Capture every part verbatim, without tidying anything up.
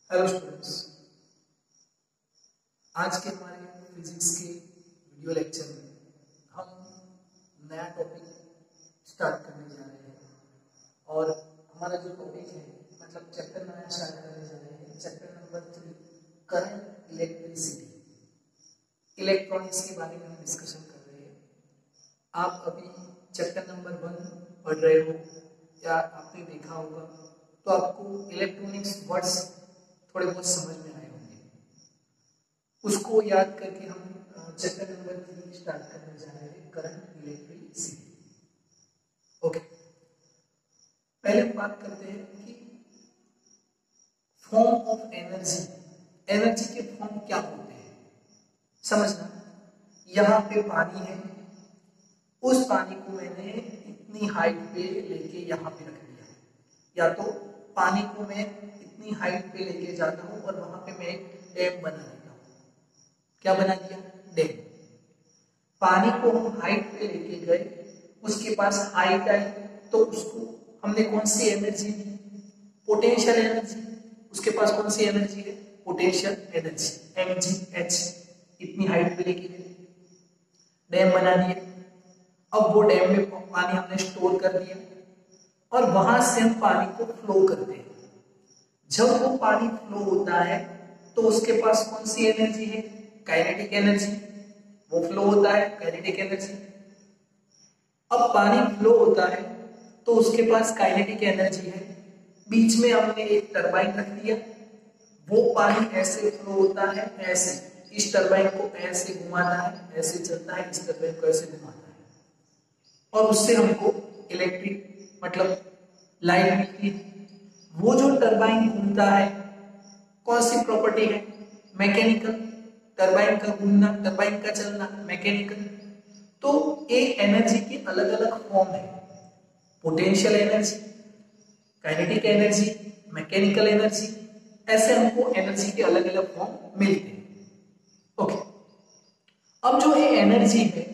Hello students, आज के हमारे फिजिक्स के वीडियो लेक्चर में हम नया टॉपिक स्टार्ट करने जा रहे हैं और हमारा जो टॉपिक है मतलब चैप्टर नया स्टार्ट करने जा रहे हैं। Chapter number three, current electricity, electronics के बारे में हम डिस्कशन कर रहे हैं। आप अभी चैप्टर नंबर वन पढ़ रहे हो या आपने देखा होगा तो आपको इलेक्ट्रॉनिक्स वर्ड्स थोड़े बहुत समझ में आए होंगे। उसको याद करके हम चैप्टर नंबर थ्री स्टार्ट करने जा रहे हैं, करंट इलेक्ट्रिसिटी। ओके, पहले बात करते हैं कि फॉर्म ऑफ एनर्जी, एनर्जी के फॉर्म क्या होते हैं। समझना, यहाँ पे पानी है, उस पानी को मैंने इतनी हाइट पे लेके यहाँ पे रख दिया, या तो पानी को मैं इतनी हाइट पे लेके जाता हूं और वहां पे मैं एक डैम बना देता हूं। क्या बना दिया? डैम। पानी को हम हाइट पे लेके गए, उसके पास हाइट आई तो उसको हमने कौन सी एनर्जी दी? Potential energy. उसके पास कौन सी एनर्जी है? Potential energy, M G H. इतनी हाइट पे लेके गए, डैम बना दिए। अब वो डैम में पानी हमने स्टोर कर दिया और वहां से हम पानी को फ्लो करते हैं। जब वो पानी फ्लो होता है तो उसके पास कौन सी एनर्जी है? Kinetic energy. वो फ्लो होता है, काइनेटिक एनर्जी। अब पानी फ्लो होता है तो उसके पास काइनेटिक एनर्जी है। बीच में हमने एक टरबाइन रख दिया, वो पानी ऐसे फ्लो होता है, ऐसे इस टरबाइन को ऐसे घुमाता है, ऐसे चलता है, इस टरबाइन को ऐसे घुमाता है और उससे हमको इलेक्ट्रिक मतलब लाइट मिलती है। वो जो टरबाइन घूमता है, कौन सी प्रॉपर्टी है? मैकेनिकल। टरबाइन का घूमना, टरबाइन का चलना मैकेनिकल। तो एक एनर्जी के अलग अलग फॉर्म है, potential energy, kinetic energy, mechanical energy. ऐसे हमको एनर्जी के अलग अलग फॉर्म मिलते हैं। ओके, अब जो ये एनर्जी है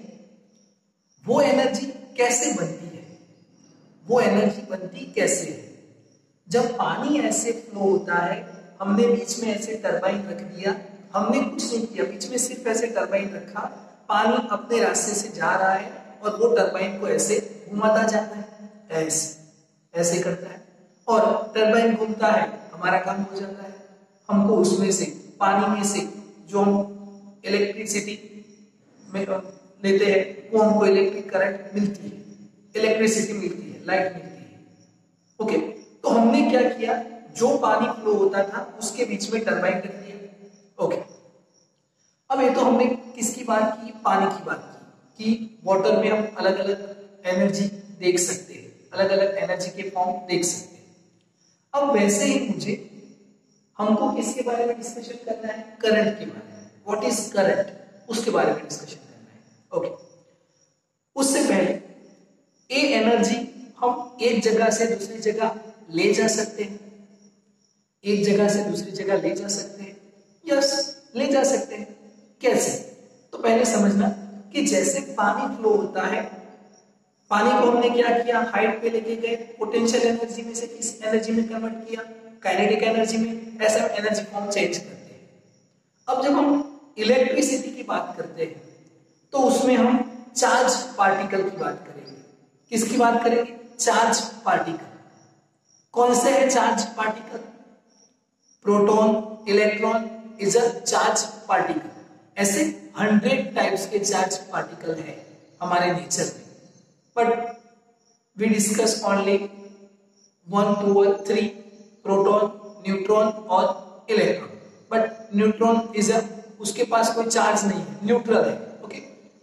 वो एनर्जी कैसे बनती है? वो एनर्जी बनती कैसे है? जब पानी ऐसे फ्लो होता है, हमने बीच में ऐसे टरबाइन रख दिया, हमने कुछ नहीं किया, बीच में सिर्फ ऐसे टरबाइन रखा, पानी अपने रास्ते से जा रहा है और वो टरबाइन को ऐसे घुमाता जाता है, ऐसे ऐसे करता है और टरबाइन घूमता है, हमारा काम हो जाता है। हमको उसमें से, पानी में से जो हम इलेक्ट्रिसिटी में लेते हैं वो हमको इलेक्ट्रिक करंट मिलती है, इलेक्ट्रिसिटी मिलती है, लाइट मिलती है। ओके, तो हमने क्या किया, जो पानी फ्लो होता था उसके बीच में टरबाइन रख दिया। ओके, अब ये तो हमने किसकी बात की? पानी की बात की कि वाटर में हम अलग अलग एनर्जी देख सकते हैं, अलग अलग एनर्जी के फॉर्म देख सकते हैं। अब वैसे ही मुझे हमको किसके बारे में डिस्कशन करना है? करंट के बारे में। व्हाट इज करंट, उसके बारे में डिस्कशन करना है। ओके, उससे पहले ये एनर्जी हम एक जगह से दूसरी जगह ले जा सकते हैं, एक जगह से दूसरी जगह ले जा सकते हैं। यस, ले जा सकते हैं। कैसे? तो पहले समझना कि जैसे पानी फ्लो होता है, पानी को हमने क्या किया? हाइट पे लेके गए, पोटेंशियल एनर्जी में से किस एनर्जी में कन्वर्ट किया? काइनेटिक एनर्जी में। ऐसा एनर्जी फॉर्म चेंज करते हैं। अब जब हम इलेक्ट्रिसिटी की बात करते हैं तो उसमें हम चार्ज पार्टिकल की बात करेंगे। किसकी बात करेंगे? Charge particle. कौन से है charge particle? Proton, electron is a charge particle. ऐसे हंड्रेड टाइप्स के चार्ज पार्टिकल है हमारे नेचर में, but we discuss only one two और थ्री, प्रोटॉन, न्यूट्रॉन और electron. But neutron is a, उसके पास कोई चार्ज नहीं है, न्यूट्रल है। ओके,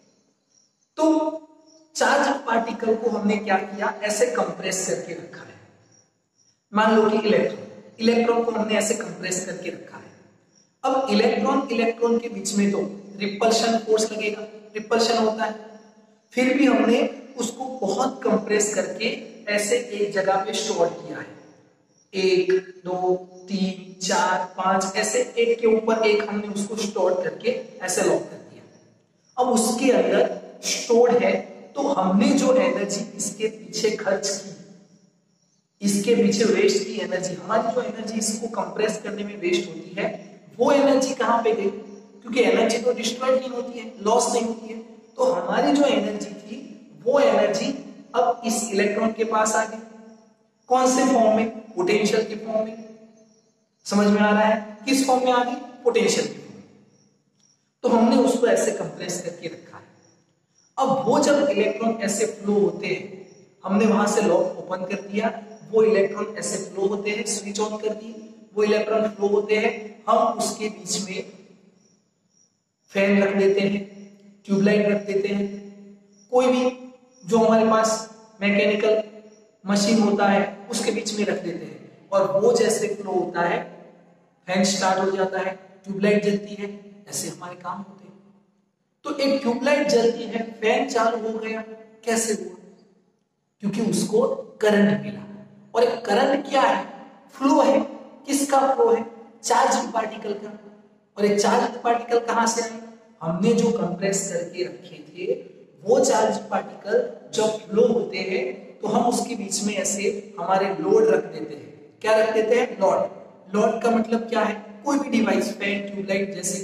तो चार्ज पार्टिकल को हमने क्या किया? ऐसे कंप्रेस करके रखा है। मान लो कि इलेक्ट्रॉन, इलेक्ट्रॉन को हमने ऐसे कंप्रेस करके रखा है। अब इलेक्ट्रॉन इलेक्ट्रॉन के बीच में तो रिपल्शन फोर्स लगेगा, रिपल्शन होता है। फिर भी हमने उसको बहुत कंप्रेस करके ऐसे एक जगह पे स्टोर किया है। एक, दो, तीन, चार, पांच, ऐसे एक के ऊपर एक हमने उसको स्टोर करके ऐसे लॉक कर दिया। अब उसके अंदर स्टोर्ड है, तो हमने जो एनर्जी इसके पीछे खर्च की इसके पीछे वेस्ट की एनर्जी, हमारी जो एनर्जी इसको कंप्रेस करने में वेस्ट होती है, वो एनर्जी कहां पे गई? क्योंकि एनर्जी तो डिस्ट्रॉय नहीं होती है, लॉस नहीं होती है, तो हमारी जो एनर्जी थी वो एनर्जी अब इस इलेक्ट्रॉन के पास आ गई। कौन से फॉर्म में? पोटेंशियल के फॉर्म में। समझ में आ रहा है? किस फॉर्म में आ गई? पोटेंशियल के फॉर्म में। तो हमने उसको ऐसे कंप्रेस करके रखा है। अब वो जब इलेक्ट्रॉन ऐसे फ्लो होते हैं, हमने वहां से लॉक ओपन कर दिया, वो इलेक्ट्रॉन ऐसे फ्लो होते हैं, स्विच ऑन कर दी, वो इलेक्ट्रॉन फ्लो होते हैं, हम उसके बीच में फैन रख देते हैं, ट्यूबलाइट रख देते हैं, कोई भी जो हमारे पास मैकेनिकल मशीन होता है उसके बीच में रख देते हैं, और वो जैसे फ्लो होता है, फैन स्टार्ट हो जाता है, ट्यूबलाइट जलती है, ऐसे हमारे काम होते हैं। तो एक ट्यूबलाइट जलती है, फैन चालू हो गया, कैसे हुआ? क्योंकि उसको करंट मिला, और एक करंट क्या है? फ्लो है। किसका फ्लो है? चार्ज पार्टिकल का। और एक चार्ज पार्टिकल कहां से आए? हमने जो कंप्रेस करके रखे थे वो चार्ज पार्टिकल जब फ्लो होते हैं तो हम उसके बीच में ऐसे हमारे लोड रख देते हैं। क्या रख देते हैं? लोड। लोड का मतलब क्या है? कोई भी डिवाइस, फैन, ट्यूबलाइट जैसे,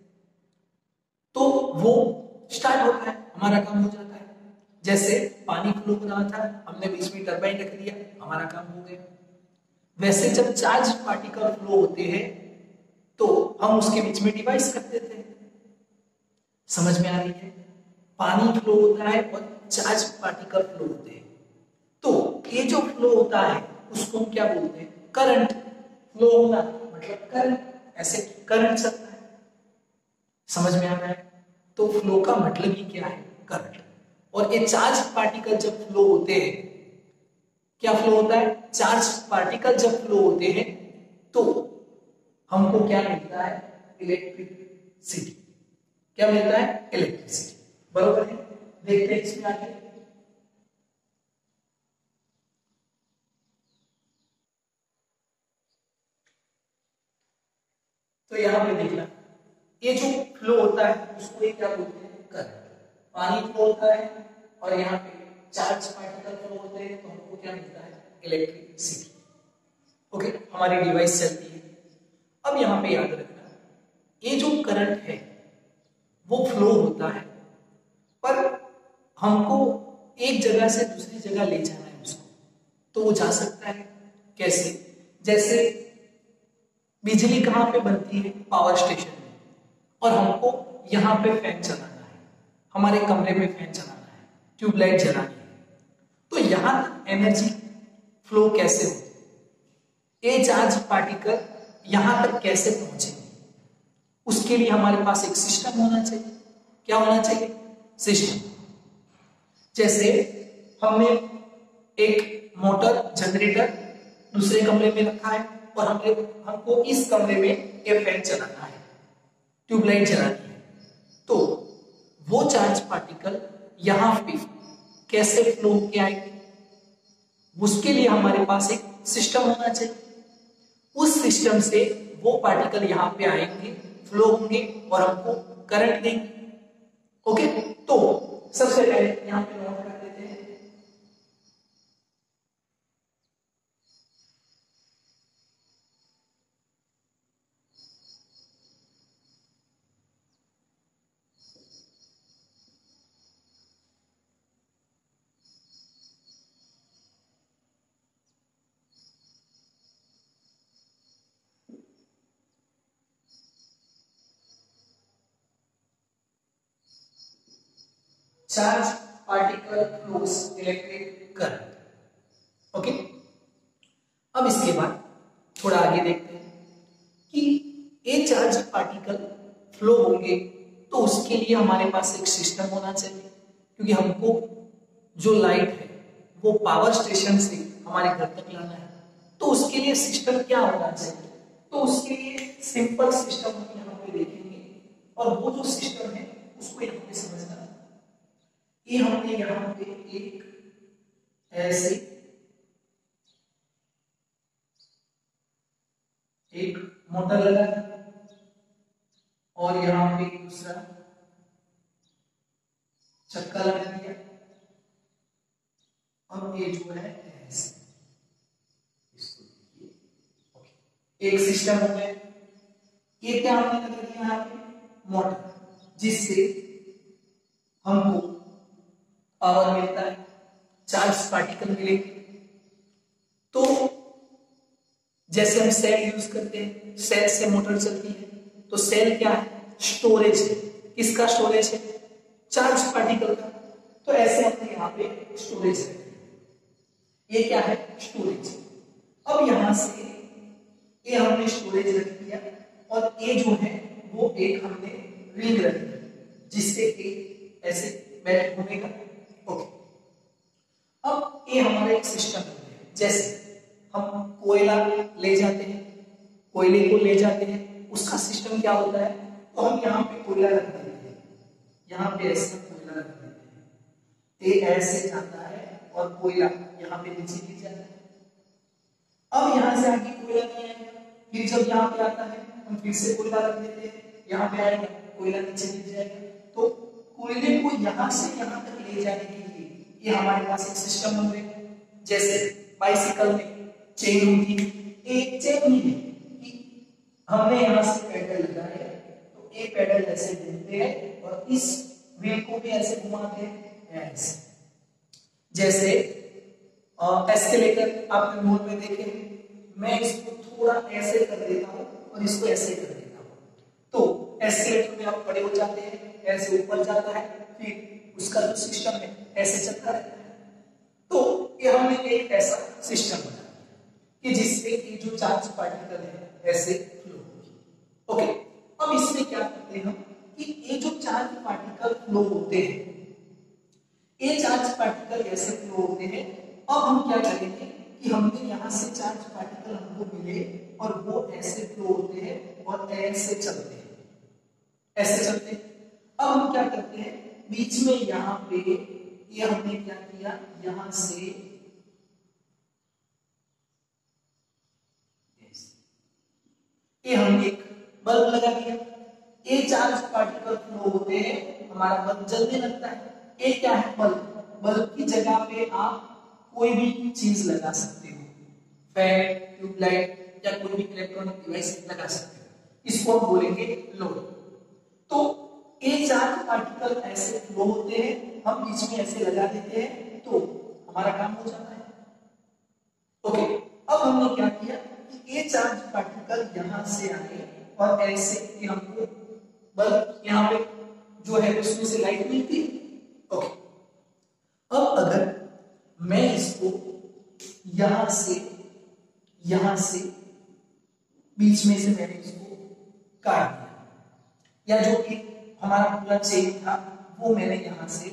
तो वो स्टार्ट होता है, हमारा काम हो जाता है। जैसे पानी फ्लो हो रहा था, हमने बीच में टरबाइन रख दिया, हमारा काम हो गया। वैसे जब चार्ज पार्टिकल फ्लो होते हैं तो हम उसके बीच में डिवाइस रख देते हैं। समझ में आ रही है? पानी फ्लो होता है और चार्ज पार्टिकल फ्लो होते हैं, तो ये जो फ्लो होता है उसको हम क्या बोलते हैं? करंट। फ्लो होना मतलब करंट, ऐसे करंट चलता है। समझ में आ रहा है? तो फ्लो का मतलब ही क्या है? करंट। और ये चार्ज पार्टिकल जब फ्लो होते हैं, क्या फ्लो होता है? चार्ज पार्टिकल जब फ्लो होते हैं तो हमको क्या मिलता है? इलेक्ट्रिसिटी। क्या मिलता है? इलेक्ट्रिसिटी। बरोबर है? देखते हैं इसमें आगे। तो यहां पे देखना, ये जो फ्लो होता है उसको ये क्या बोलते हैं? करंट। पानी फ्लो होता है और यहाँ पे चार्ज पार्टिकल फ्लो होते हैं, तो हमको क्या मिलता है? इलेक्ट्रिसिटी। ओके, हमारी डिवाइस चलती है। अब यहाँ पे याद रखना, ये जो करंट है वो फ्लो होता है, पर हमको एक जगह से दूसरी जगह ले जाना है उसको, तो वो जा सकता है। कैसे? जैसे बिजली कहां पे बनती है? पावर स्टेशन में, और हमको यहां पे फैन चलाना है, हमारे कमरे में फैन चलाना है, ट्यूबलाइट जलानी है, तो यहां तक एनर्जी फ्लो कैसे होती है? ये चार्ज पार्टिकल यहां तक कैसे पहुंचेंगे? उसके लिए हमारे पास एक सिस्टम होना चाहिए। क्या होना चाहिए? सिस्टम। जैसे हमने एक मोटर, जनरेटर दूसरे कमरे में रखा है, और हमने हमको इस कमरे में ये फैन चलाना है, ट्यूबलाइट जलानी है, तो वो चार्ज पार्टिकल यहां पे कैसे फ्लो होके आएंगे? उसके लिए हमारे पास एक सिस्टम होना चाहिए। उस सिस्टम से वो पार्टिकल यहां पे आएंगे, फ्लो होंगे और हमको करंट देंगे। ओके, तो सबसे पहले यहां पे नोट कर देते हैं, charge particle flows electric current. Okay, अब इसके बाद थोड़ा आगे देखते हैं कि ये चार्ज पार्टिकल फ्लो होंगे, तो उसके लिए हमारे पास एक सिस्टम होना चाहिए, क्योंकि हमको जो लाइट है वो पावर स्टेशन से हमारे घर तक लाना है, तो उसके लिए सिस्टम क्या होना चाहिए? तो उसके लिए सिंपल सिस्टम हम यहाँ पे देखेंगे, और वो जो सिस्टम है उसको यहाँ पे समझना है। ये हमने यहाँ पे एक ऐसे एक मोटर लगा, और यहाँ पे दूसरा चक्का लगा दिया, अब ये जो है ऐसे, एक सिस्टम हो गया। ये क्या हमने लगा दिया यहाँ पे मोटर, जिससे हमको पावर मिलता है, चार्ज पार्टिकल मिलेंगे। तो जैसे हम सेल यूज करते हैं, सेल से मोटर चलती है, तो सेल क्या है, स्टोरेज है। किसका स्टोरेज है, चार्ज पार्टिकल का। तो ऐसे हमने यहाँ पे स्टोरेज है, ये क्या है स्टोरेज। अब यहां से ये हमने स्टोरेज रख दिया और ये जो है वो एक हमने रिंग रख दिया, जिससे कि ऐसे बैठ घूमेगा। ओके, अब ये हमारा एक सिस्टम हो गया। जैसे हम कोयला ले जाते हैं, कोयले को ले जाते हैं, उसका सिस्टम क्या होता है, तो हम यहाँ पे कोयला रख देते हैं, यहाँ पे ऐसे कोयला रख देते हैं, ये ऐसे जाता है और कोयला यहाँ पे नीचे गिर जाता है। अब यहाँ से आगे कोयला नहीं आएगा, फिर जब यहाँ पे आता है हम फिर से कोयला रख देते हैं, यहाँ पे आएगा कोयला नीचे गिर जाएगा। तो कोयले को यहाँ से यहाँ तक ले जाने के लिए ये हमारे पास एक सिस्टम हो गया। जैसे बाइसिकल में चेन होती है, एक चेन ही है कि हमने यहाँ से पेडल लगाया है, तो एक पेडल ऐसे घूमते हैं और इस व्हील को भी ऐसे घुमाते हैं ऐसे। जैसे एस्केलेटर आपने मोड में देखे, मैं इसको थोड़ा ऐसे कर देता हूँ और इसको ऐसे कर देता हूँ, तो एस्केलेटर में आप खड़े हो जाते हैं, ऐसे ऊपर जाता है, फिर उसका जो सिस्टम है ऐसे चलता रहता है। तो ये हमने एक ऐसा सिस्टम बनाया कि जिससे कि जो चार्ज पार्टिकल है ऐसे फ्लो होगी। ओके, अब इसमें क्या करते हैं हम कि ये जो चार्ज पार्टिकल फ्लो होते हैं, ये चार्ज पार्टिकल ऐसे फ्लो होते हैं। अब हम क्या करेंगे कि हमने यहाँ से चार्ज पार्टिकल हमको मिले और वो ऐसे फ्लो होते हैं और ऐसे चलते हैं, ऐसे चलते हैं। अब हम क्या करते हैं, बीच में यहाँ पे ये हमने क्या किया, यहाँ से ये हम एक बल्ब लगा दिया, ये चार्ज पार्टिकल फ्लो होते हैं, हमारा बल्ब जलने लगता है। ये क्या है बल्ब, बल्ब की जगह पे आप कोई भी चीज लगा सकते हो, फैन, ट्यूबलाइट या कोई भी इलेक्ट्रॉनिक डिवाइस लगा सकते हो, इसको हम बोलेंगे लोड। तो ये चार्ज पार्टिकल ऐसे फ्लो होते हैं, हम बीच में ऐसे लगा देते हैं तो हमारा काम हो जाता है। ओके, अब हमने क्या किया कि ये चार्ज पार्टिकल यहां से आए और ऐसे कि हमको बल्ब यहाँ पे जो है उसमें से लाइट मिलती है। ओके, अब अगर मैं इसको यहां से यहां से बीच में से मैंने इसको काट दिया, या जो कि हमारा पूरा चेन था वो मैंने यहां से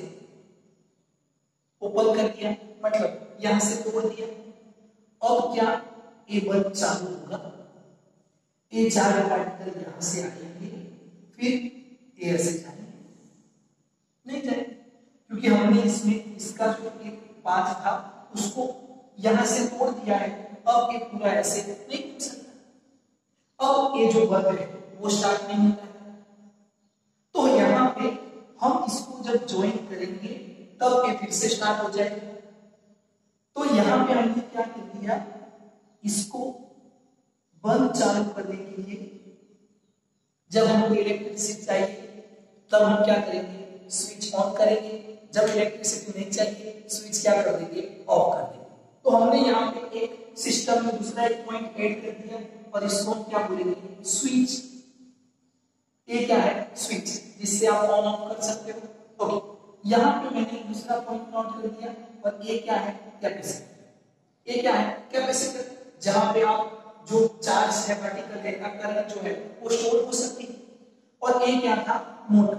ओपन कर दिया, मतलब यहां से तोड़ दिया। अब क्या ये बल्ब चालू होगा, ये चार पार्टिकल यहां से आएंगे, फिर ये ऐसे जाएंगे, नहीं जाए, क्योंकि हमने इसमें इसका जो एक पाथ था उसको यहां से तोड़ दिया है। अब ये पूरा ऐसे नहीं घूम सकता। अब ये जो बल्ब है वो स्टार्ट नहीं होता है, तो यहां पे हम इसको जब ज्वाइन करेंगे तब ये फिर से स्टार्ट हो जाएगा। तो यहां पे हमने क्या कर दिया, इसको बल्ब चालू करने के लिए जब हमको इलेक्ट्रिसिटी चाहिए तब हम क्या करेंगे, स्विच ऑन करेंगे। जब इलेक्ट्रिसिटी नहीं चाहिए स्विच क्या कर देंगे, ऑफ कर देंगे। तो हमने यहाँ पे एक सिस्टम में दूसरा एक पॉइंट ऐड कर दिया और इसको हम क्या बोलेंगे, स्विच। ये क्या है, स्विच, जिससे आप ऑन ऑफ कर सकते हो। ओके, यहाँ पे मैंने दूसरा पॉइंट नोट कर दिया और ये क्या है, कैपेसिटर। ये क्या है, कैपेसिटर, जहां पे आप जो चार्ज है पार्टिकल है का करंट जो है वो स्टोर हो सकती है। और ये क्या था, मोटर।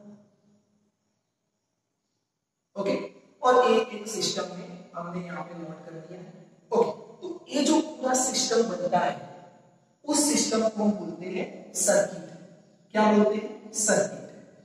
ओके, और एक एक सिस्टम में हमने यहाँ पे नोट कर दिया। ओके, तो ये जो पूरा सिस्टम बनता है उस सिस्टम को हम बोलते हैं सर्किट। क्या बोलते हैं, सर्किट।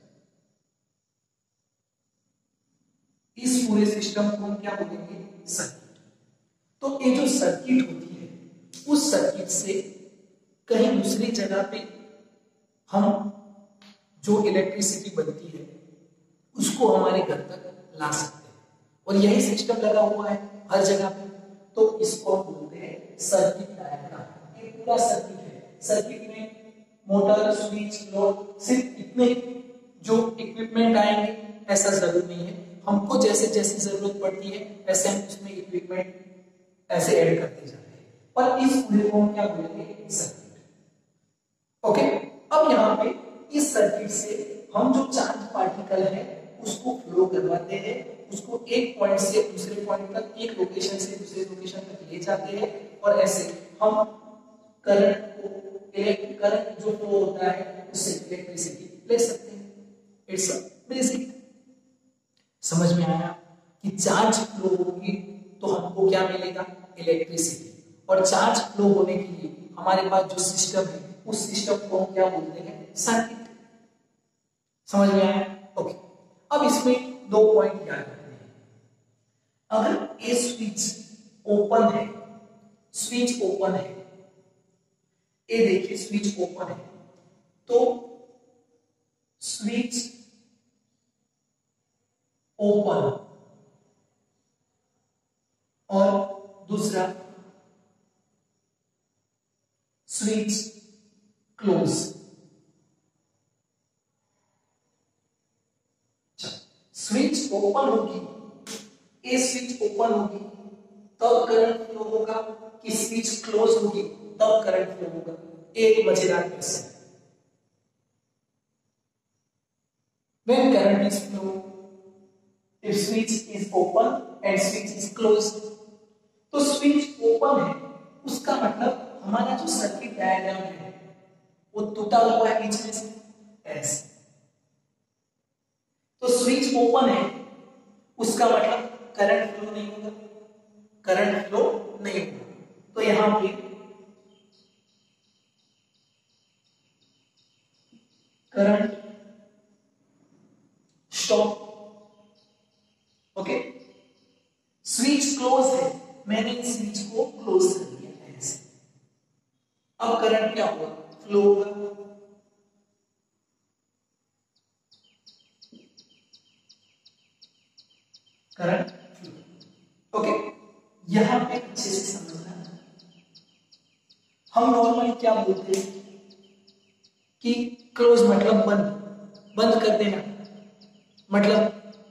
इस पूरे सिस्टम को हम क्या बोलेंगे, सर्किट। तो ये जो सर्किट होती है उस सर्किट से कहीं दूसरी जगह पे हम जो इलेक्ट्रिसिटी बनती है उसको हमारे घर तक ला सकते हैं, और यही सिस्टम लगा हुआ है हर जगह पे। तो इसको हम बोलते हैं सर्किट डायग्राम। ये पूरा सर्किट है, सर्किट में मोटर, स्विच, लोड, सिर्फ इतने जो इक्विपमेंट आएंगे ऐसा जरूर नहीं है। हमको जैसे जैसे जरूरत पड़ती है वैसे हम उसमें इक्विपमेंट ऐसे ऐड करते जाते हैं, पर इस पूरे को हम क्या बोलेंगे, सर्किट। ओके, अब यहाँ पे इस सर्किट से हम जो चार्ज पार्टिकल है उसको फ्लो करवाते हैं, उसको एक पॉइंट से दूसरे पॉइंट तक, एक लोकेशन से दूसरे लोकेशन तक ले जाते हैं, और ऐसे हम करंट को, इलेक्ट्रिक करंट जो फ्लो होता है उससे इलेक्ट्रिसिटी ले सकते हैं। It's basic. समझ में आया कि चार्ज फ्लो होगी तो हमको क्या मिलेगा, इलेक्ट्रिसिटी, और चार्ज फ्लो होने के लिए हमारे पास जो सिस्टम है उस सिस्टम को हम क्या बोलते हैं, सर्किट। समझ में आया? ओके, अब इसमें दो पॉइंट याद रखने हैं। अगर ये स्विच ओपन है, स्विच ओपन है, ये देखिए स्विच ओपन है, तो स्विच ओपन और दूसरा स्विच क्लोज। स्विच ओपन होगी, ये स्विच ओपन होगी तब करंट फ्लो होगा, कि स्विच क्लोज होगी तब करंट फ्लो होगा। एक मजेदार question, when current is flow if switch is open and switch is closed, तो स्विच ओपन है उसका मतलब हमारा जो सर्किट डायग्राम है वो टूटा हुआ है बीच में से ऐसे, तो स्विच ओपन है उसका मतलब करंट फ्लो नहीं होगा, करंट फ्लो नहीं होगा, तो यहां पे current stop. Okay, switch close है, मैंने इस स्विच को क्लोज कर दिया ऐसे, अब करंट क्या होगा, फ्लो होगा। Current flow. ओके, यहां पे अच्छे से समझना, हम नॉर्मली क्या बोलते हैं कि क्लोज मतलब बंद, बंद कर देना, मतलब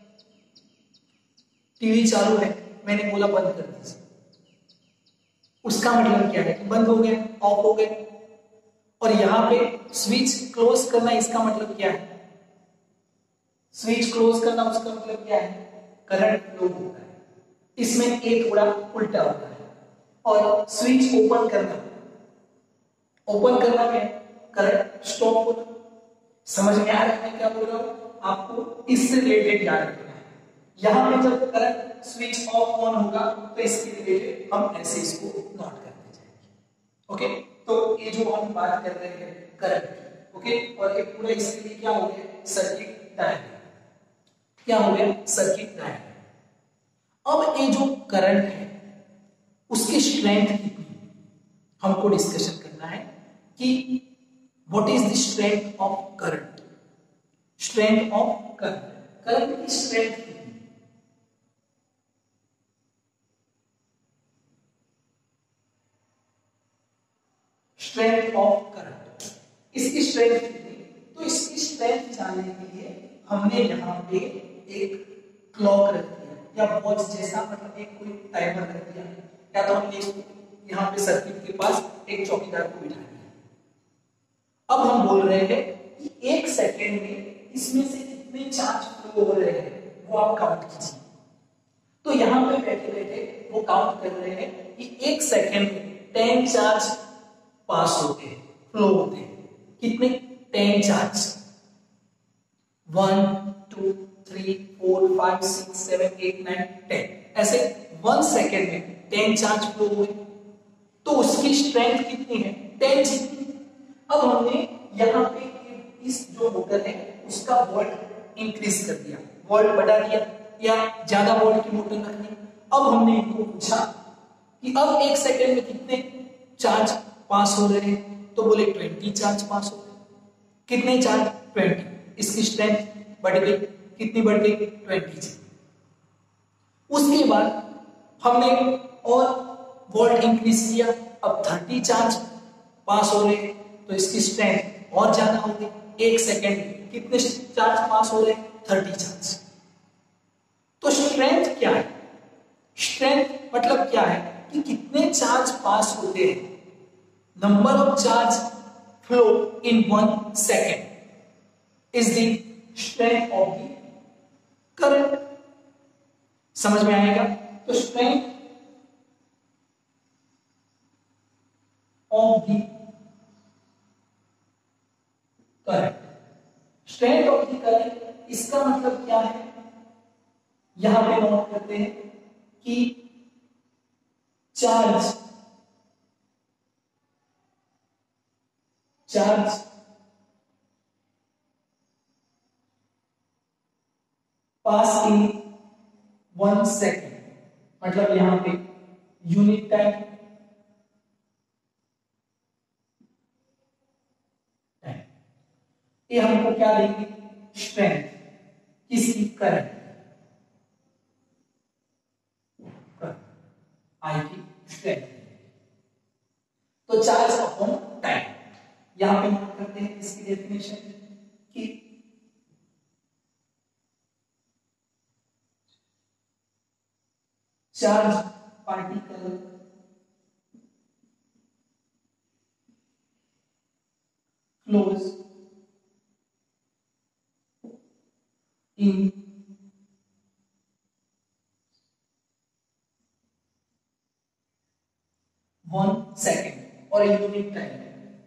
टीवी चालू है, मैंने बोला बंद कर दीजिए, उसका मतलब क्या है कि बंद हो गया, ऑफ हो गया। और यहां पे स्विच क्लोज करना, इसका मतलब क्या है, स्विच क्लोज करना उसका मतलब क्या है, करंट फ्लो होता है। इसमें एक थोड़ा उल्टा होता है। और स्विच ओपन करना, ओपन करना क्या है, करंट स्टॉप होना। समझ में आ रहा है क्या बोल रहा हूं, आपको इससे रिलेटेड याद रखना है। यहां पे जब करंट स्विच ऑफ ऑन होगा तो इसके रिलेटेड हम ऐसे इसको नोट करते जाएंगे। ओके, तो ये जो हम बात कर रहे हैं करंट, ओके, और एक पूरा इसके लिए क्या हो गया, सर्किट डायग्राम, क्या हो गया, सर्किट डायग्राम। अब ये जो करंट है उसकी स्ट्रेंथ कितनी हमको डिस्कशन करना है कि what is the strength of current, strength of current, current की स्ट्रेंथ कितनी, स्ट्रेंथ ऑफ करंट, इसकी स्ट्रेंथ कितनी। तो इसकी स्ट्रेंथ जानने के लिए हमने यहां पे एक क्लॉक रख दिया या वॉच जैसा, मतलब एक कोई टाइमर रख दिया, या तो हमने इसको यहाँ पे सर्किट के पास एक चौकीदार को बिठा दिया। अब हम बोल रहे हैं कि एक सेकेंड में इसमें से कितने चार्ज फ्लो हो रहे हैं वो आप काउंट कीजिए। तो यहाँ पे बैठे बैठे वो काउंट कर रहे हैं कि एक सेकेंड में टेन चार्ज पास होते हैं, फ्लो होते हैं। कितने, ten charge, one two three four five six seven eight nine ten, ऐसे वन सेकेंड में टेन चार्ज फ्लो हुए, तो उसकी स्ट्रेंथ कितनी है, टेन जितनी। अब हमने यहाँ पे इस जो मोटर है उसका वोल्ट इंक्रीज कर दिया, वोल्ट बढ़ा दिया, या ज्यादा वोल्ट की मोटर रख दी। अब हमने इनको पूछा कि अब एक सेकेंड में कितने चार्ज पास हो रहे हैं, तो बोले ट्वेंटी चार्ज पास हो रहे। कितने चार्ज, ट्वेंटी, इसकी स्ट्रेंथ बढ़ गई, कितनी बढ़ गई, ट्वेंटी जी। उसके बाद हमने और वोल्ट इंक्रीज किया, अब थर्टी चार्ज पास हो रहे हैं तो इसकी स्ट्रेंथ और ज्यादा होगी। एक सेकेंड में कितने चार्ज पास हो रहे हैं? Thirty charge. तो स्ट्रेंथ क्या है? स्ट्रेंथ मतलब क्या है कि कितने चार्ज पास होते हैं, number of charge flow in one second is the strength of the current. समझ में आएगा? तो strength of the current, strength of the current, इसका मतलब क्या है? यहां पे नोट करते हैं कि charge charge pass in one second, मतलब यहां पे यूनिट टाइम टाइम, ये हमको क्या देंगे? स्ट्रेंथ किसकी? करंट, आई की स्ट्रेंथ। तो चार्ज अपॉन टाइम, यहां पे नोट करते हैं इसकी डेफिनेशन कि charge particle flows in one second और unit time,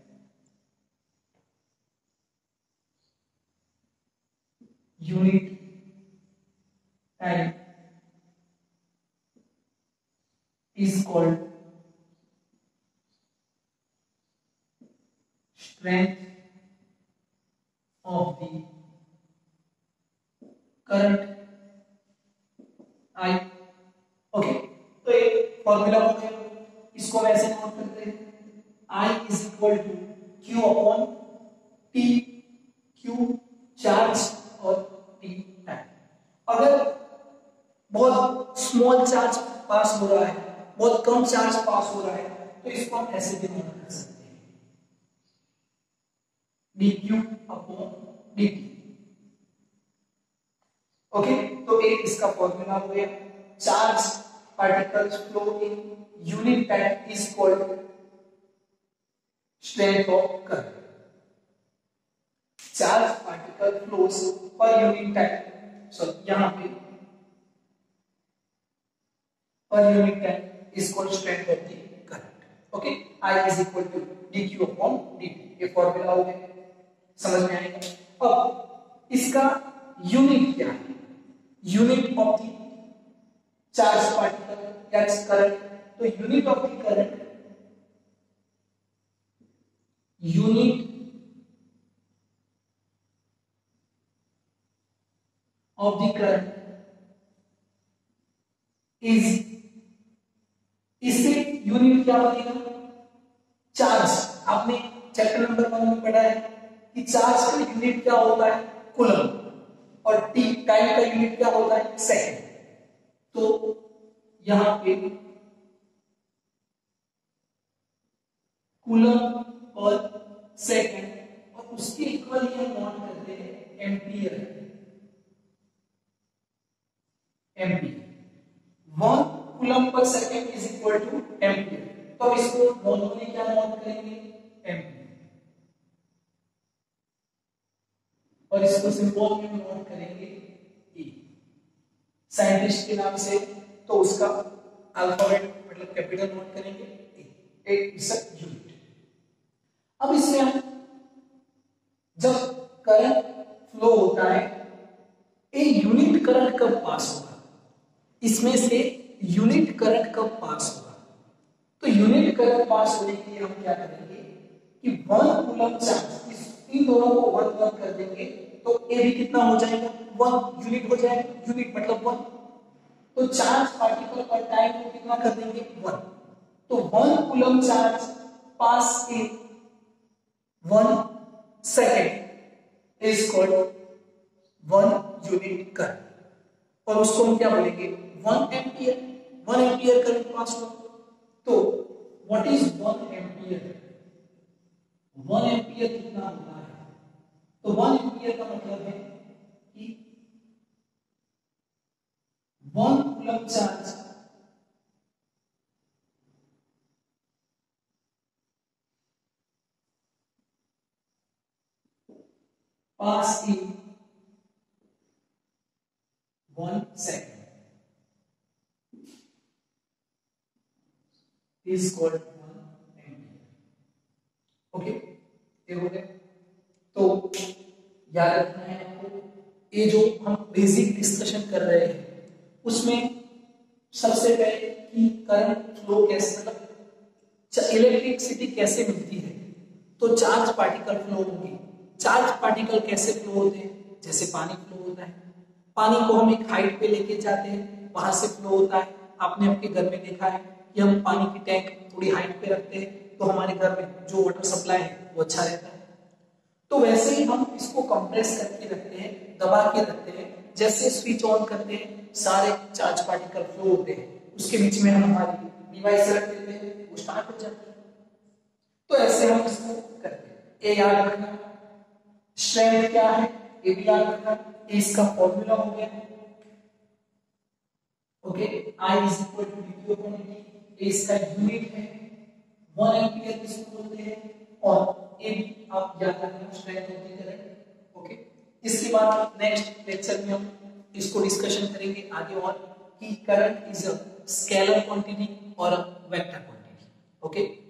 unit time is called strength of the current I। Okay, तो एक फॉर्मूला हो गया, इसको वैसे नोट करते हैं, I is equal to Q upon T, Q charge और T टाइम। अगर बहुत स्मॉल चार्ज पास हो रहा है, बहुत कम चार्ज पास हो रहा है, तो इसको हम ऐसे भी नोट कर सकते हैं, dq अपॉन dt। ओके, तो एक इसका फॉर्मूला हो गया, charge particles flow in unit time is called strength of current. Charge particle flows per unit time, so यहां पे per unit time is called strength of the current। okay, I is equal to dq upon dt, ये formula हो गया, समझ में आएगा? अब इसका यूनिट क्या है? Unit of the charge particle या करंट, तो unit of the current, unit of the current is, इससे यूनिट क्या बनेगा? चार्ज। आपने चैप्टर नंबर वन में पढ़ा है कि चार्ज का यूनिट क्या होता है? कूलम, और टी टाइम का यूनिट क्या होता है? सेकंड। तो यहां पे कूलम और सेकंड, और उसके इक्वल ये नोट करते हैं ampere, ampere one coulomb per second is equal to ampere. तो इसको दोनों में क्या नोट करेंगे? एम्पियर, और इसको सिंबल में नोट करेंगे ई, साइंटिस्ट के नाम से, तो उसका अल्फाबेट मतलब कैपिटल नोट करेंगे ई, एक इसका यूनिट। अब इसमें हम जब करंट फ्लो होता है, एक यूनिट करंट कब पास होगा? इसमें से यूनिट करंट कब पास होगा? तो यूनिट करंट पास होने के लिए हम क्या करेंगे कि वन कूलम चार्ज, इस इन दोनों को वन वन कर देंगे, तो ए भी कितना हो जाएगा? वन यूनिट हो जाएगा, यूनिट मतलब वन। तो चार्ज पार्टिकल और टाइम को कितना कर देंगे? वन। तो one coulomb charge pass in one second is called one unit current, और उसको हम क्या बोलेंगे? One ampere. One ampere current pass हो, तो what is one ampere? One ampere कितना होता है? तो वन एम्पियर का मतलब है कि one coulomb charge pass in one second is called one ampere. Okay, ये हो गया। तो याद रखना है आपको, ये जो हम बेसिक डिस्कशन कर रहे हैं उसमें सबसे पहले कि करंट फ्लो कैसे, मतलब इलेक्ट्रिसिटी कैसे मिलती है, तो चार्ज पार्टिकल फ्लो होंगे। चार्ज पार्टिकल कैसे फ्लो होते हैं? जैसे पानी फ्लो होता है, पानी को हम एक हाइट पे लेके जाते हैं, वहां से फ्लो होता है। आपने आपके घर में देखा है कि हम पानी की टैंक थोड़ी हाइट पे रखते हैं तो हमारे घर में जो वाटर सप्लाई है वो अच्छा रहता है। तो वैसे ही हम इसको कंप्रेस करके रखते हैं, दबा के रखते हैं। जैसे स्विच ऑन करते हैं सारे चार्ज पार्टिकल फ्लो होते हैं, उसके बीच में हम हमारी डिवाइस रख देते हैं, वो स्टार्ट हो जाती है। तो ऐसे हम इसको करते हैं। ए याद रखना, स्ट्रेंथ क्या है ये भी याद रखना। ए इसका फॉर्मूला हो गया, okay, I is equal to d q upon d. ए इसका यूनिट है, वन एम्पियर किसको बोलते हैं, और ए भी आप याद रखना, स्ट्रेंथ होती है करंट। ओके, इसके बाद नेक्स्ट लेक्चर में हम इसको डिस्कशन करेंगे आगे और कि current is a scalar quantity और अ वेक्टर क्वांटिटी। ओके।